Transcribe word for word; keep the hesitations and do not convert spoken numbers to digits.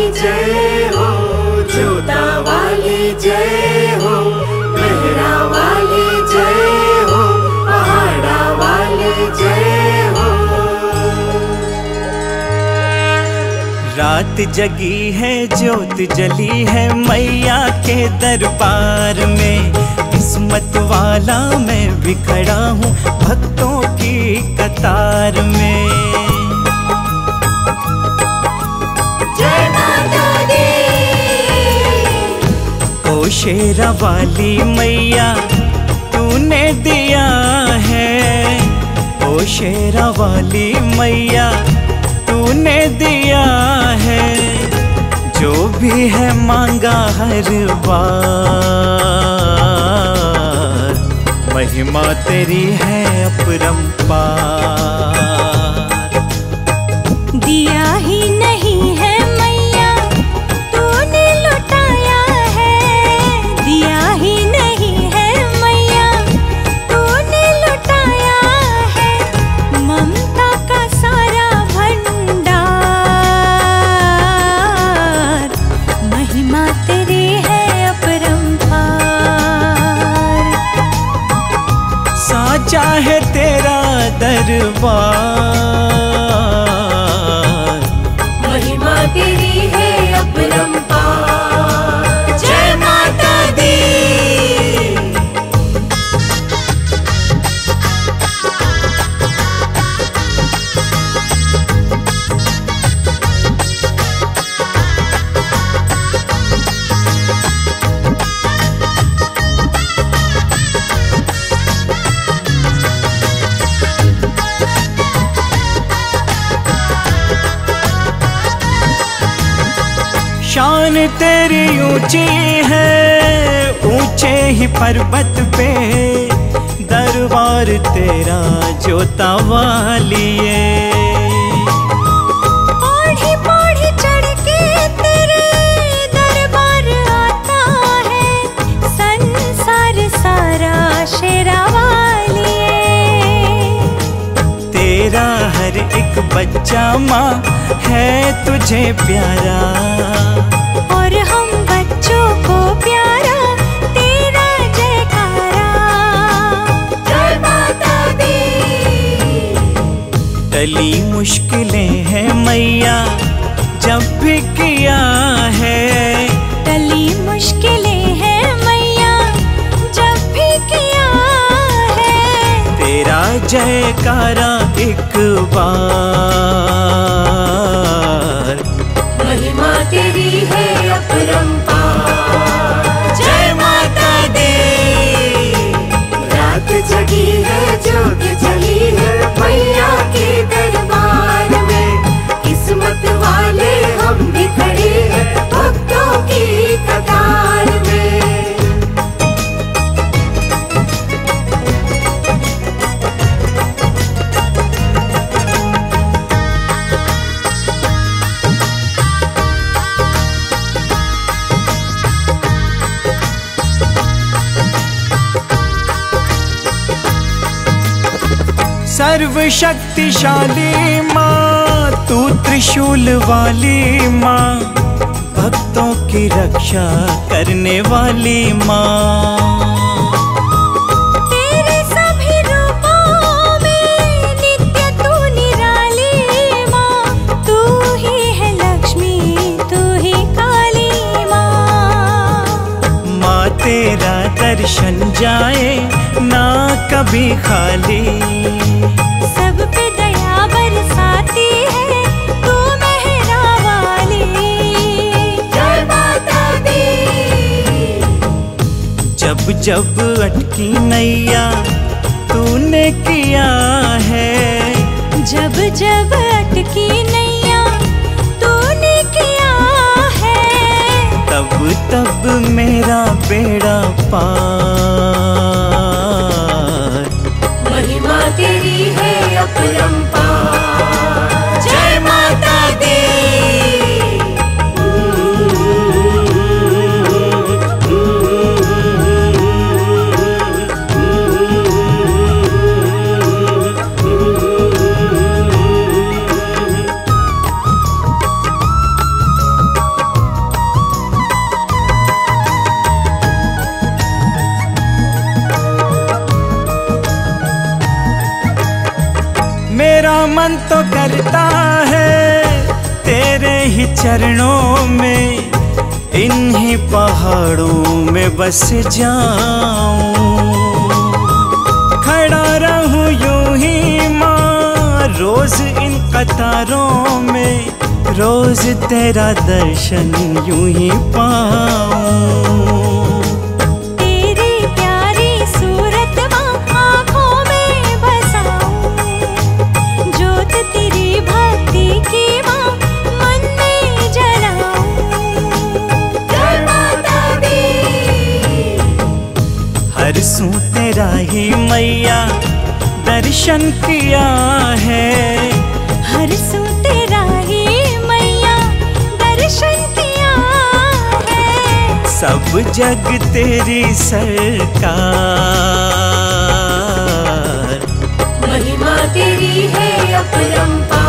जय हो, जोता वाली जय हो, मेहरा वाली जय हो, पहाड़ा वाली जय हो। रात जगी है ज्योत जली है मैया के दरबार में, किस्मत वाला मैं भी खड़ा हूँ भक्तों की कतार में। जय माता दी। ओ शेरा वाली मैया तूने दिया है, ओ शेरा वाली मैया तूने दिया है, जो भी है मांगा हर बार, महिमा तेरी है अपरंपार। दिया ही नहीं है मैया तूने लुटाया है, दिया ही नहीं है मैया तूने लुटाया है, ममता का सारा भंडार, महिमा तेरी है अपरंपार। साचा है तेरा दरबार, महिमा तेरी है अपरंपार। जय माता दी। शान तेरी ऊंची है ऊंचे ही पर्वत पे, दरबार तेरा जोता वाली है। पौड़ी पौड़ी चढ़ के तेरे दरबार आता है, संसार सारा शेरा वाली है। तेरा हर एक बच्चा माँ है तुझे प्यारा, और हम बच्चों को प्यारा तेरा जयकारा। जय माता दी। टली मुश्किलें हैं मैया जब भी किया है, टली मुश्किलें हैं मैया जब भी किया है, तेरा जयकारा एक बार, महिमा तेरी है अपरंपार। जय माता दी। रात जगी है ज्योत जली है मैया के दरबार में, किस्मत वाले हम भी खड़े हैं भक्तों की कतार में। सर्वशक्तिशाली माँ तू त्रिशूल वाली माँ, भक्तों की रक्षा करने वाली माँ। तेरे सभी रूपों में नित्य तू निराली माँ, तू ही है लक्ष्मी तू ही काली माँ। माँ तेरा दर्शन जाए ना कभी खाली, सब पे दया बरसाती है तू मेहरा वाली। जय माता दी। जब जब अटकी नैया तूने किया है, जब जब अटकी नैया तूने किया है, तब तब मेरा बेड़ा पार, महिमा तेरी है अपरंपार। जय माता दी। मन तो करता है तेरे ही चरणों में, इन्हीं पहाड़ों में बस जाऊं। खड़ा रहूं यूं ही माँ रोज इन कतारों में, रोज तेरा दर्शन यूं ही पाऊं। तेरी प्यारी सूरत माँ आँखों में बसाऊं, जोत तेरी भक्ति की माँ मन में जलाऊं। जय माता दी। हर सू तेरा ही मैया दर्शन किया है, हर सू तेरा ही मैया दर्शन किया है। सब जग तेरी सरकार, महिमा तेरी है अपरंपार।